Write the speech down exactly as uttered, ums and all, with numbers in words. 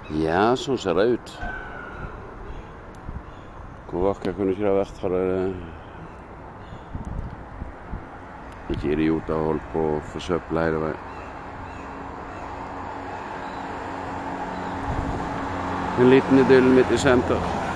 Ja, sånn ser det ut. Hvor vakker kunne ikke det ha vært, hadde det ikke idioter holdt på å forsøple hele veien. En liten idyll midt i senter.